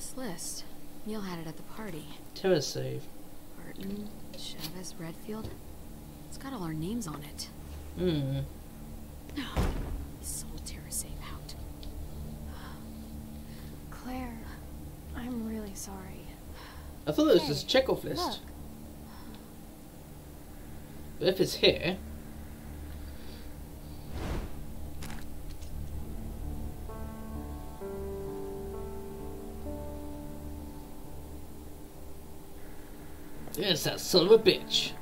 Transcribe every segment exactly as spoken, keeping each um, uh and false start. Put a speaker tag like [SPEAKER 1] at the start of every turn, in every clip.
[SPEAKER 1] This list. Neil had it at the party.
[SPEAKER 2] Terror save.
[SPEAKER 1] Barton, Chavez, Redfield. It's got all our names on it.
[SPEAKER 2] Hmm.
[SPEAKER 1] Soul terror save out.
[SPEAKER 3] Claire, I'm really sorry.
[SPEAKER 2] I thought it was
[SPEAKER 3] Hey,
[SPEAKER 2] just a check-off list.
[SPEAKER 3] Look.
[SPEAKER 2] But if it's here... Yes, that son of a bitch.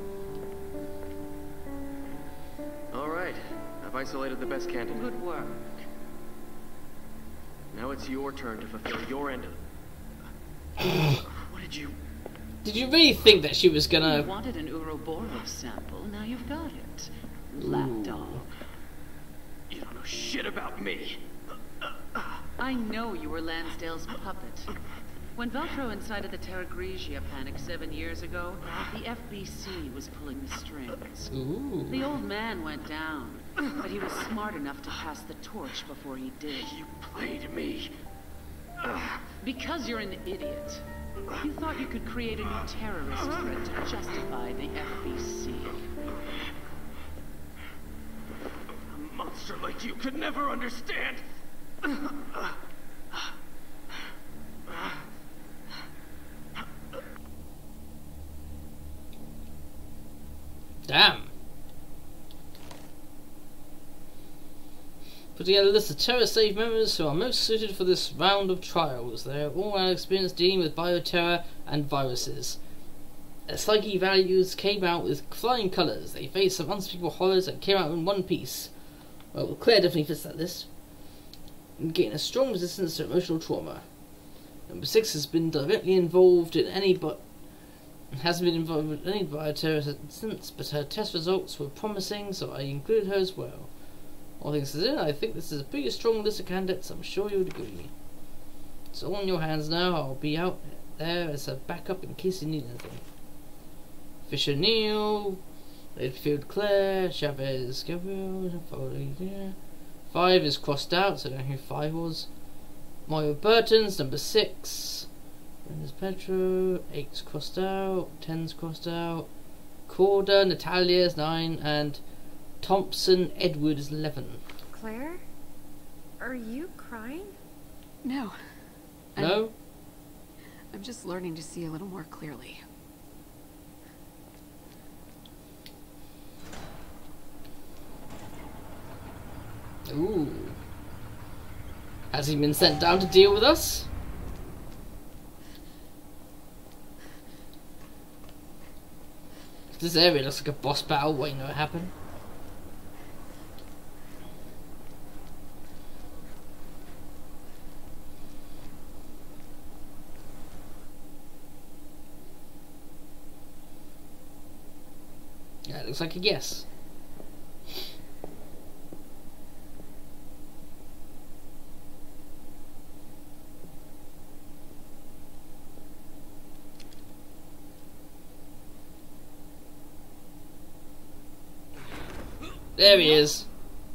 [SPEAKER 4] All right, I've isolated the best candidate.
[SPEAKER 5] Good work.
[SPEAKER 4] Now it's your turn to fulfill your end of What did you...
[SPEAKER 2] Did you really think that she was
[SPEAKER 5] You
[SPEAKER 2] gonna...
[SPEAKER 5] wanted an Ouroboros sample, now you've got it. Lapdog.
[SPEAKER 4] You don't know shit about me.
[SPEAKER 5] I know you were Lansdale's puppet. When Velcro incited the Terra Grigia panic seven years ago, the F B C was pulling the strings.
[SPEAKER 2] Ooh.
[SPEAKER 5] The old man went down, but he was smart enough to pass the torch before he did.
[SPEAKER 4] You played me.
[SPEAKER 5] Because you're an idiot. You thought you could create a new terrorist threat to justify the F B C.
[SPEAKER 4] A monster like you could never understand.
[SPEAKER 2] Damn. Put together a list of terror safe members who are most suited for this round of trials. They are all round experienced dealing with bioterror and viruses. Their psyche values came out with flying colours. They faced some unspeakable horrors and came out in one piece. Well, Claire definitely fits that list. And gain a strong resistance to emotional trauma. Number six has been directly involved in any but hasn't been involved with any bioterror since, but her test results were promising, so I included her as well. All things considered, I think this is a pretty strong list of candidates. I'm sure you would agree. It's all in your hands now. I'll be out there as a backup in case you need anything. Fisher Neal, Redfield Claire, Chavez Gabriel, five is crossed out, so I don't know who five was. Mario Burton's number six. There's Petro, eight's crossed out, ten's crossed out. Corda, Natalia's nine, and Thompson Edward is eleven.
[SPEAKER 3] Claire? Are you crying?
[SPEAKER 1] No.
[SPEAKER 2] No?
[SPEAKER 1] I'm, I'm just learning to see a little more clearly.
[SPEAKER 2] Ooh. Has he been sent down to deal with us? This area looks like a boss battle waiting to happen. Yeah, it looks like a yes. There he is.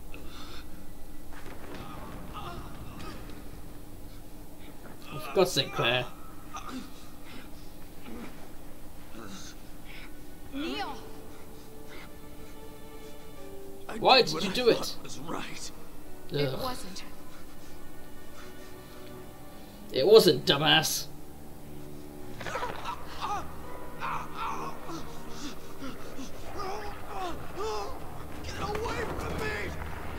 [SPEAKER 2] Oh, for God's sake, Claire.
[SPEAKER 3] Neil!
[SPEAKER 2] Why did you do it?
[SPEAKER 4] Was right.
[SPEAKER 3] It
[SPEAKER 2] Ugh.
[SPEAKER 3] wasn't.
[SPEAKER 2] It wasn't, dumbass.
[SPEAKER 4] Get away from me!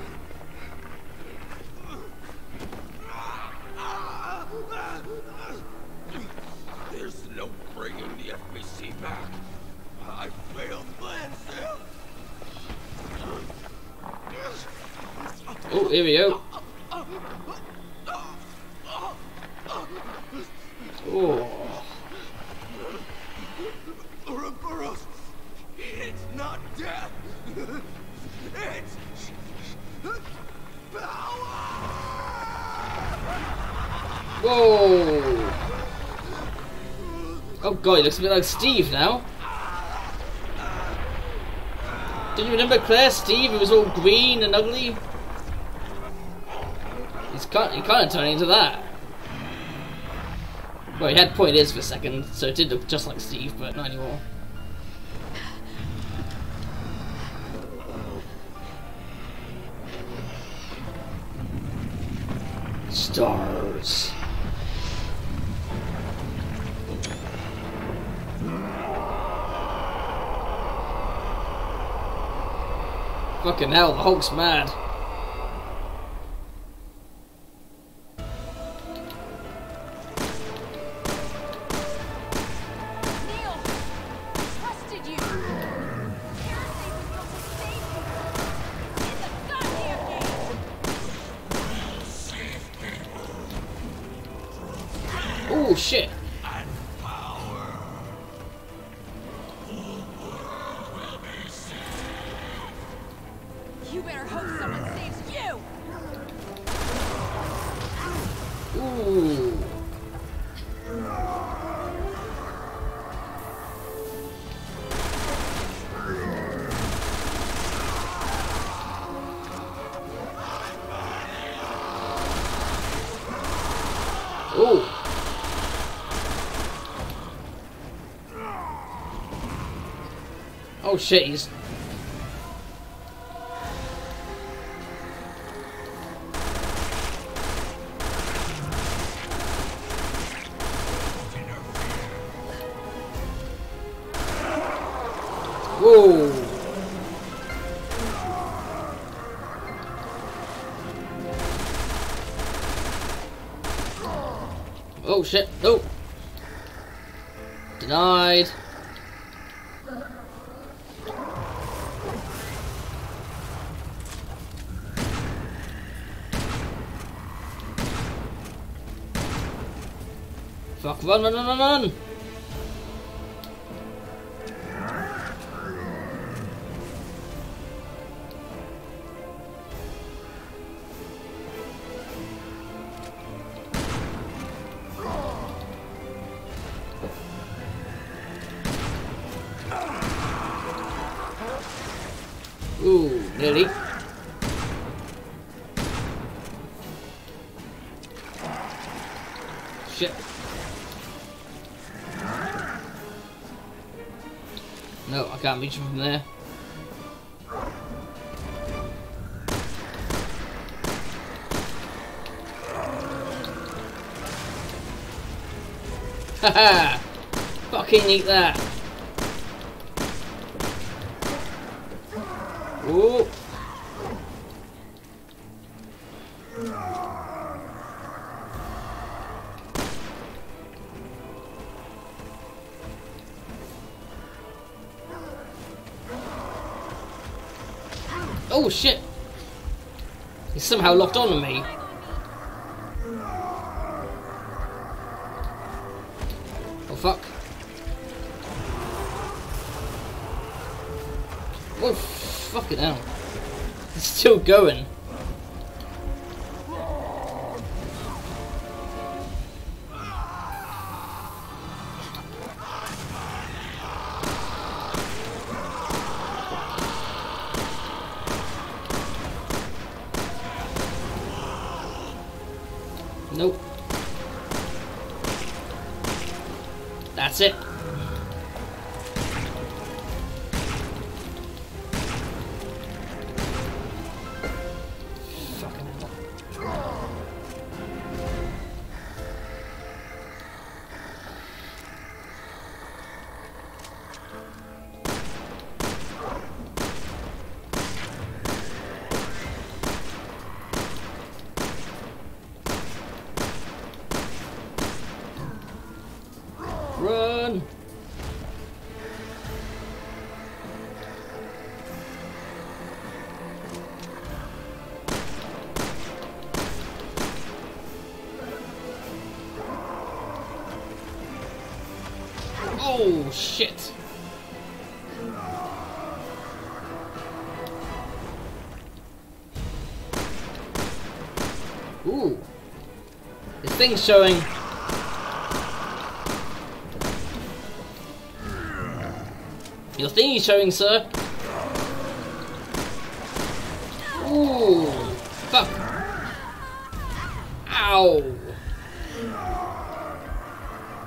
[SPEAKER 4] There's no bringing the F B C back. I failed Lansdale.
[SPEAKER 2] Oh, here we go. Oh.
[SPEAKER 4] Ouroboros, it's not death. It's power.
[SPEAKER 2] Whoa. Oh god, he looks a bit like Steve now. Do you remember Claire, Steve? He was all green and ugly. He's kind, he kind of turning into that. Well, he had pointed ears for a second, so it did look just like Steve, but not anymore. Stars. Fucking hell, the Hulk's mad. Oh shit!
[SPEAKER 3] You better hope someone saves you!
[SPEAKER 2] Ooh. Ooh. Oh shit, he's... Whoa! Oh shit, no! Denied! Fuck, run, run, run, run, run! Ooh, nearly. Shit. No, I can't reach him from there. Haha! Fucking eat that! Ooh! Oh shit! He's somehow locked on to me. Oh fuck. Oh fucking hell. It's still going. Nope. That's it. Fucking hell. Run! Oh shit! Ooh! This thing's showing. Your thingy's showing, sir. Ooh! Fuck! Ow!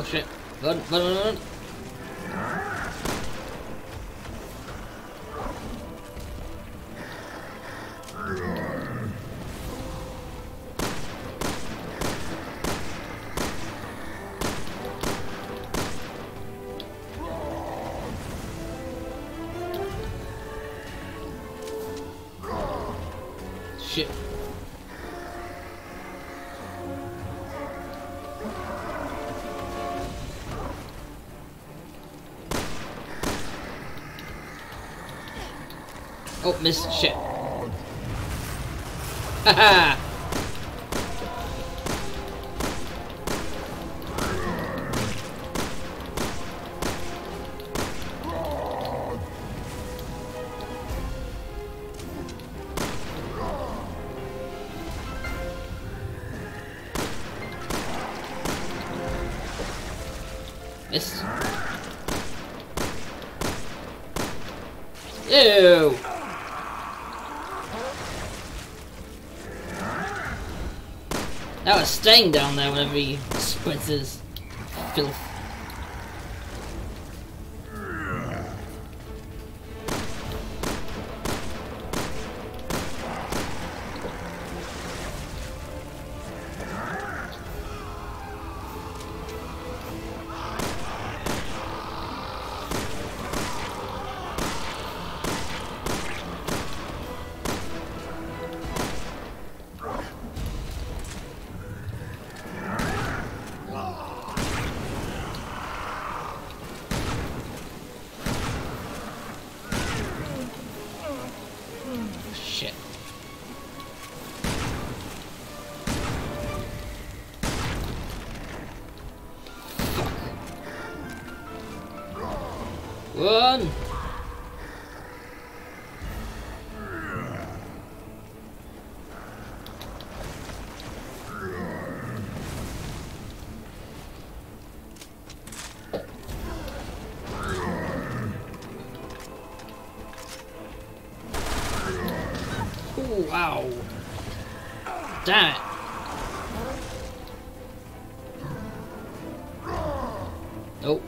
[SPEAKER 2] shit. Run, run, run, run. Shit. Oh, missed. Shit. Haha. Missed. Ew. That was staying down there whenever he spreads his filth. Shit. Run! Ooh, ow. Damn it. Nope.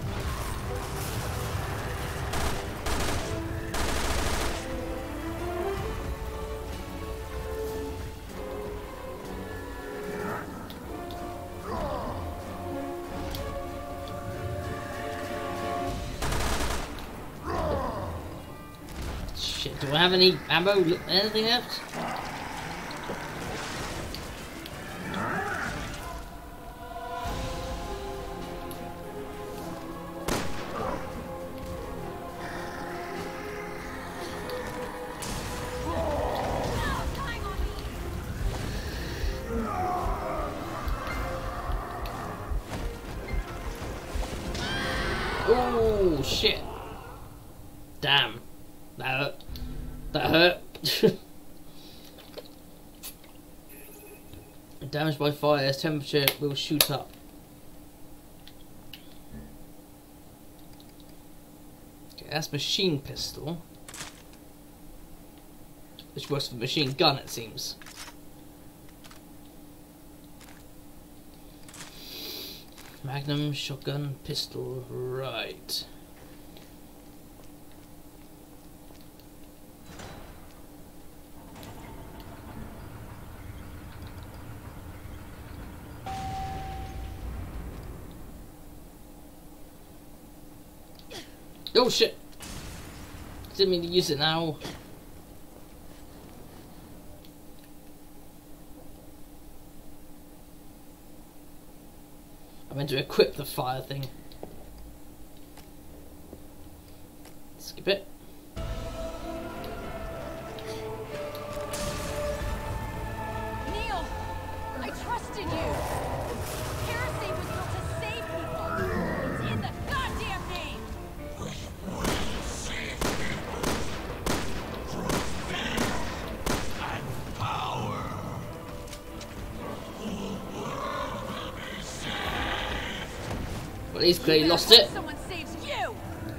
[SPEAKER 2] Shit, do I have any ammo? Anything left? Oh shit! Damn, that hurt. That hurt. Damaged by fire, as temperature will shoot up. Okay, that's machine pistol, which works for machine gun, it seems. Magnum, shotgun, pistol, right. Oh shit! Didn't mean to use it now. I meant to equip the fire thing. Skip it.
[SPEAKER 3] Neil, I trusted you. Heresy was built to save people. It's in the goddamn name.
[SPEAKER 4] We will save people from fear and power. The world will be saved.
[SPEAKER 2] Well, he's clearly lost it.
[SPEAKER 3] Someone saves you.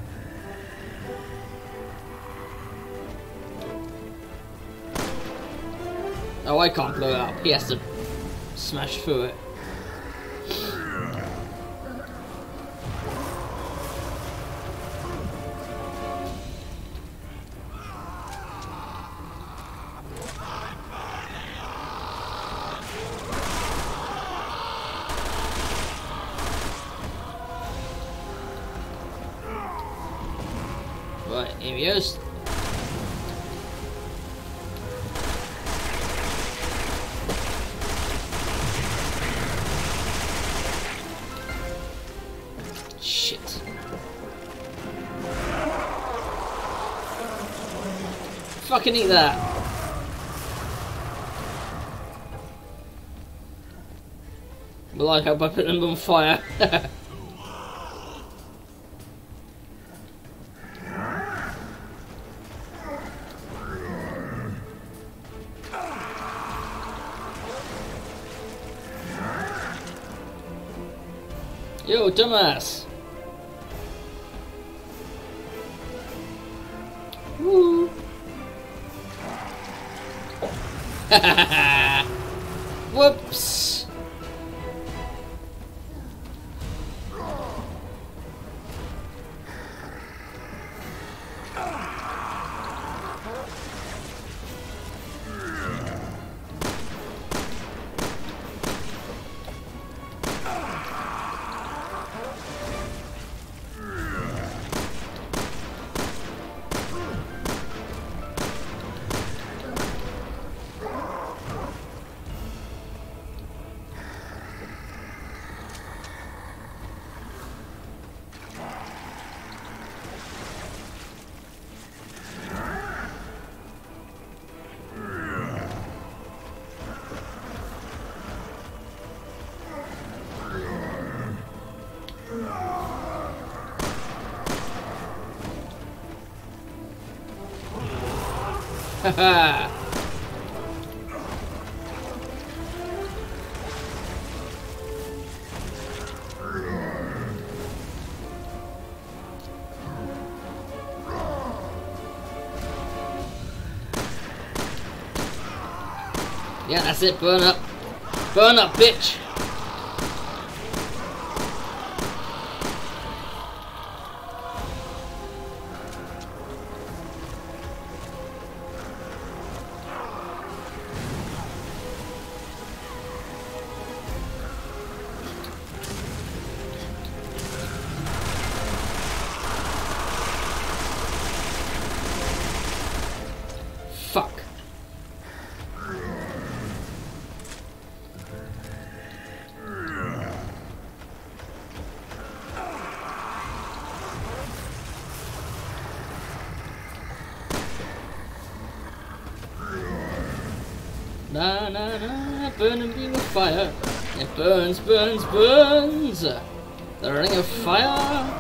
[SPEAKER 2] Oh, I can't blow it up. He has to smash through it. Right, here he goes. Shit. Fucking eat that. I like how I put them on fire. Yo, dumbass! Woo! Whoops! Haha! Yeah, that's it, burn up. Burn up, bitch! Fuck. Na na na, burning beam of fire. It burns, burns, burns. The ring of fire.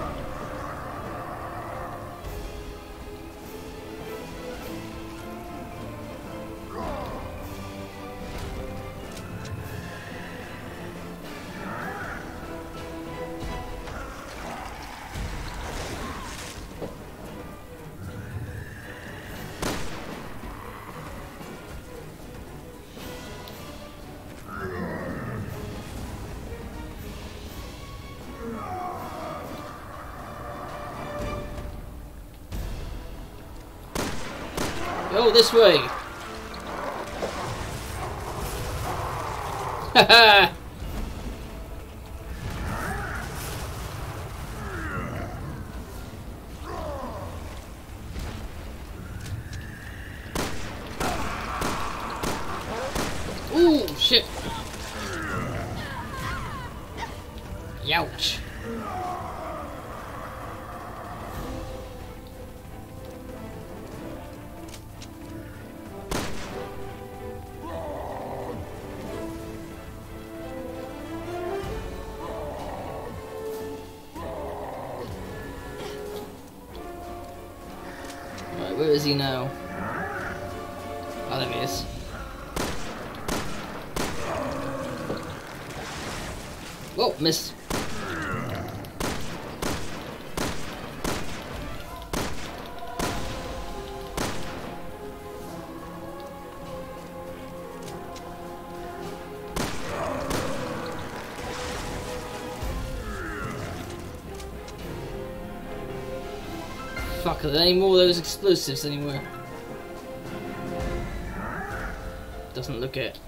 [SPEAKER 2] Go this way. Haha. Ooh, shit. Youch. Right, where is he now? Oh, there he is. Whoa, missed. Fuck, are there any more of those explosives anywhere? Doesn't look it.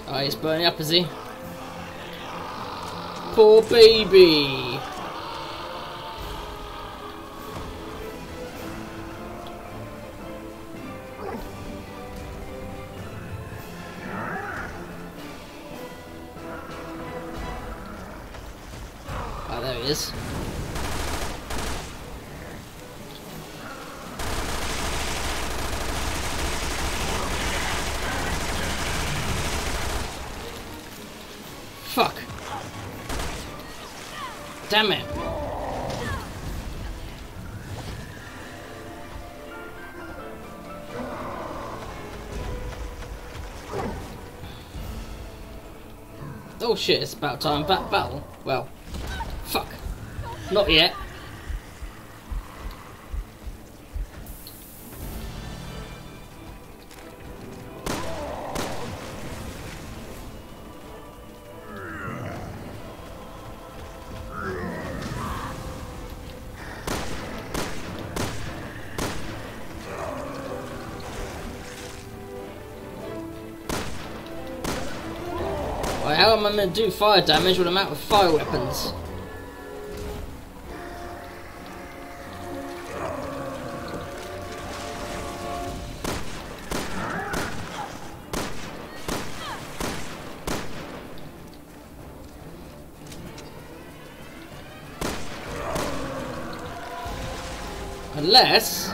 [SPEAKER 2] Oh, he's burning up, is he? Poor baby. Oh, there he is. Fuck. Damn it. Oh shit, it's about time. Bat battle. Well, fuck. Not yet. How am I meant to do fire damage when I'm out with fire weapons? Unless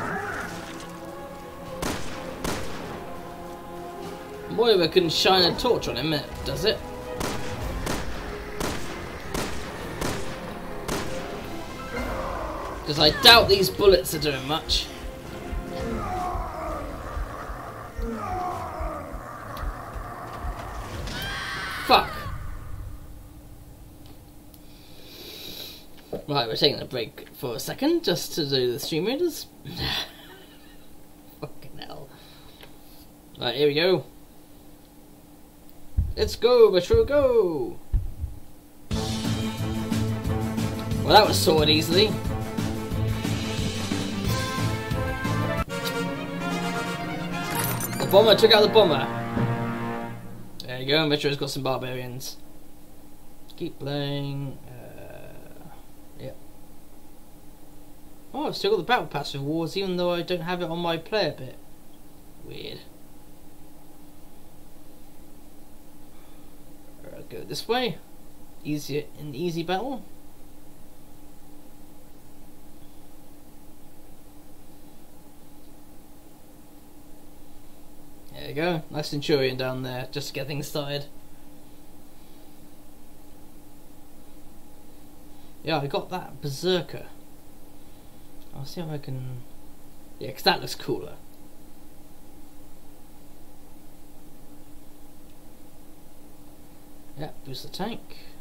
[SPEAKER 2] Moira can shine a torch on him, does it? Because I doubt these bullets are doing much. Fuck. Right, we're taking a break for a second just to do the stream readers. Fucking hell. Right, here we go. Let's go, Retro, go! Well, that was sorted easily. The bomber took out the bomber. There you go, Metro's got some barbarians. Keep playing. Uh, yeah. Oh, I've still got the battle pass for wars, even though I don't have it on my player bit. Weird. I'll go this way. Easier in easy battle. There you go, nice Centurion down there, just to get things started. Yeah, I got that Berserker. I'll see if I can... Yeah, because that looks cooler. Yeah, boost the tank.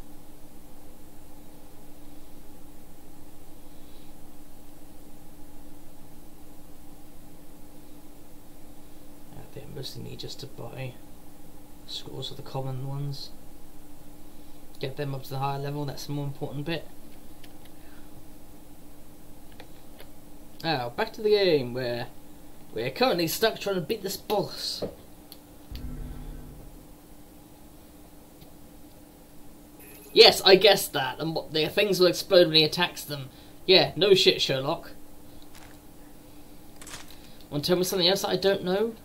[SPEAKER 2] They mostly need just to buy scores of the common ones. Get them up to the higher level, that's the more important bit. Now, back to the game where we're currently stuck trying to beat this boss. Yes, I guessed that, and what the things will explode when he attacks them. Yeah, no shit, Sherlock. Want to tell me something else that I don't know?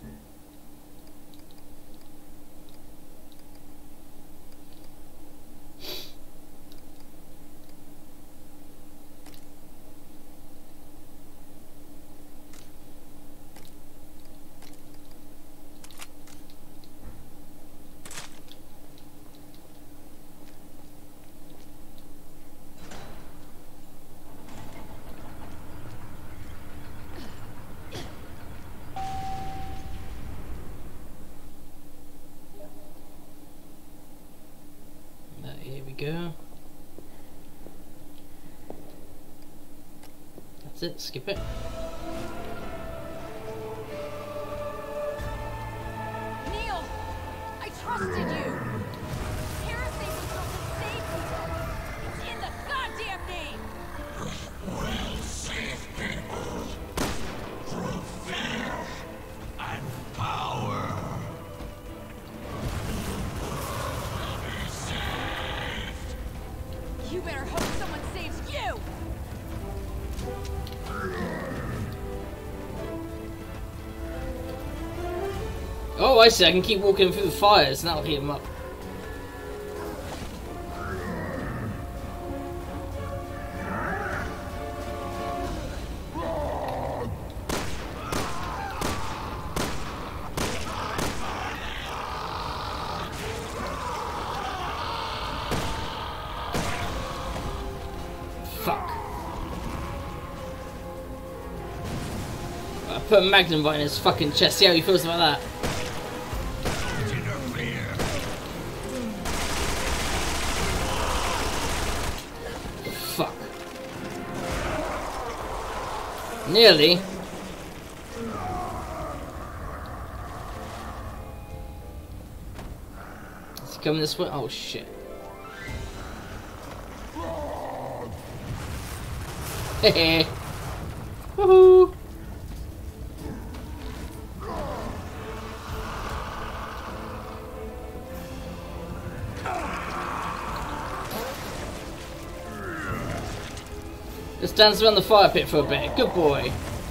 [SPEAKER 2] Go. That's it, skip it.
[SPEAKER 3] Neil, I trusted you. Heresy was built to save people. It's in the goddamn name.
[SPEAKER 4] Will save people through fear and power.
[SPEAKER 2] Oh, I see. I can keep walking through the fires and that'll heat them up. Fuck. I put a magnum right in his fucking chest. See how he feels about that. Fuck. Nearly. Is he coming this way? Oh shit. Hehe. Woohoo. Just dance around the fire pit for a bit. Good boy.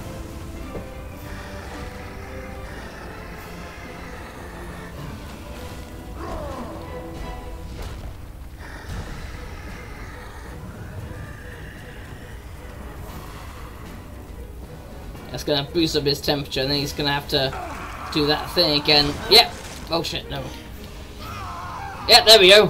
[SPEAKER 2] That's gonna boost up his temperature, and then he's gonna have to do that thing again. Yep. Oh shit, no. Yep, there we go.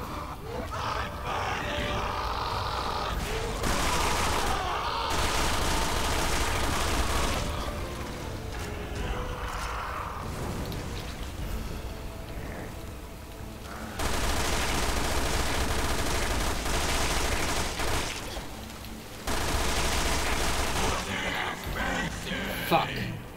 [SPEAKER 2] Fuck.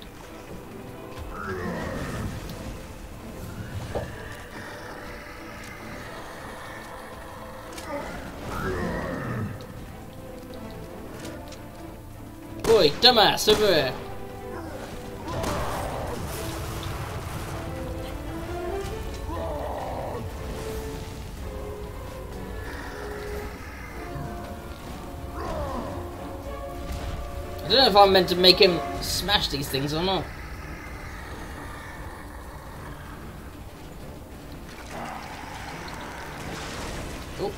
[SPEAKER 2] Boy, dumbass, over here. I don't know if I'm meant to make him smash these things or not. Oh.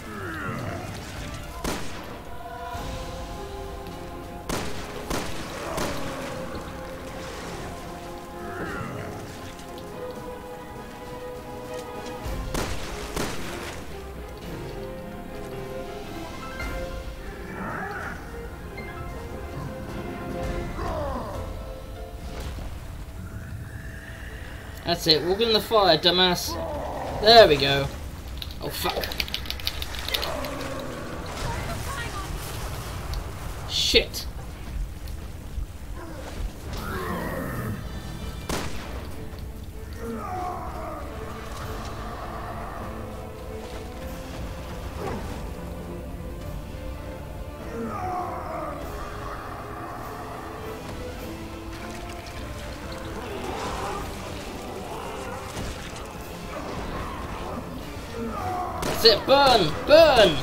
[SPEAKER 2] That's it, walk in the fire, dumbass. There we go. Oh fuck. Shit. That's it, burn! Burn!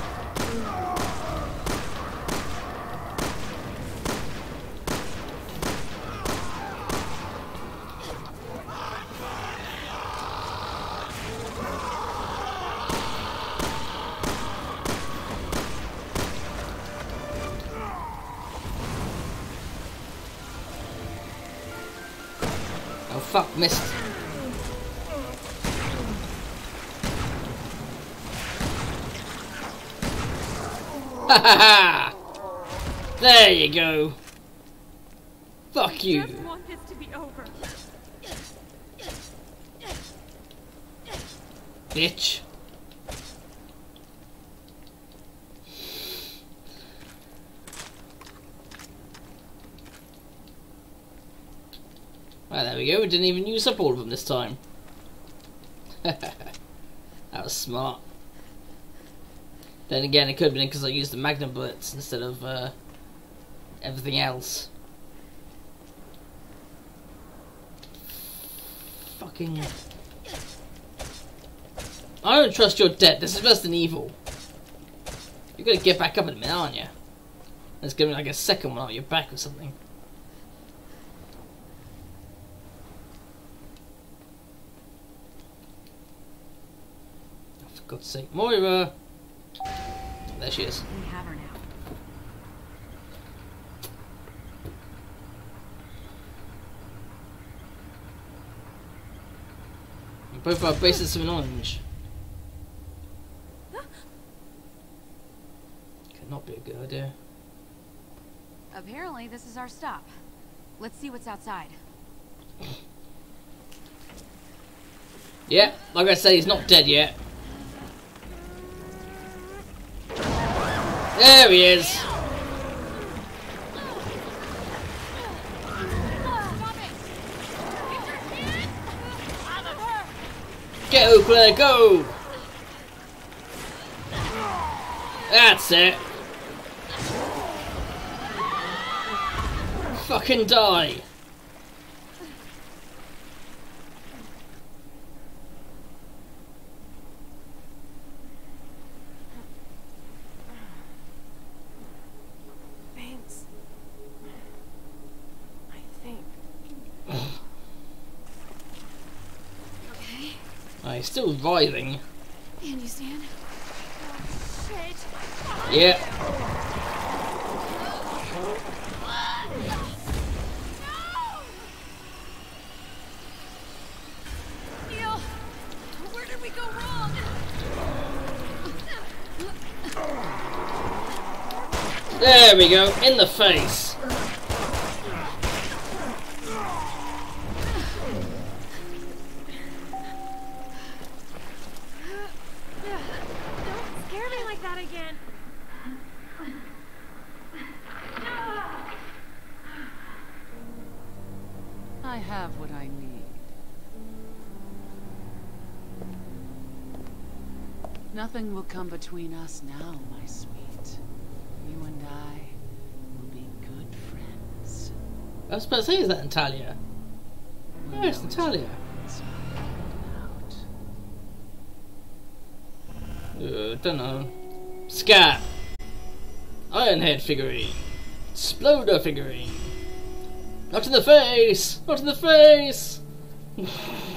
[SPEAKER 2] Oh fuck, missed. Ha ha ha! There you go. Fuck you.
[SPEAKER 3] I just want this to be over.
[SPEAKER 2] Bitch. Well, there we go. We didn't even use up all of them this time. That was smart. Then again, it could have been because I used the magnum bullets instead of uh, everything else. Fucking... I don't trust you're dead. This is Resident Evil. You're gonna get back up in a minute, aren't you? There's gonna be like a second one on your back or something. God's sake. Moira! There she is.
[SPEAKER 1] We have her now.
[SPEAKER 2] Both our bases of an orange. Could not be a good idea.
[SPEAKER 1] Apparently, this is our stop. Let's see what's outside.
[SPEAKER 2] Yeah, like I say, he's not dead yet. There he is. Go, Claire, go! That's it. Fucking die.
[SPEAKER 1] Thanks. I think. Okay.
[SPEAKER 2] Oh, he's still writhing.
[SPEAKER 1] Can you stand? Oh, shit.
[SPEAKER 2] Yeah.
[SPEAKER 3] Neil, where did we go wrong?
[SPEAKER 2] There we go, in the face.
[SPEAKER 3] Don't scare me like that again.
[SPEAKER 5] I have what I need. Nothing will come between us now, my sweet. You and I will be good friends.
[SPEAKER 2] I was about to say, is that Natalia?
[SPEAKER 5] We'll
[SPEAKER 2] Yeah, it's
[SPEAKER 5] know each
[SPEAKER 2] Natalia.
[SPEAKER 5] other inside and out.
[SPEAKER 2] Uh, don't know. Scat. Ironhead figurine. Exploder figurine. Not in the face! Not in the face!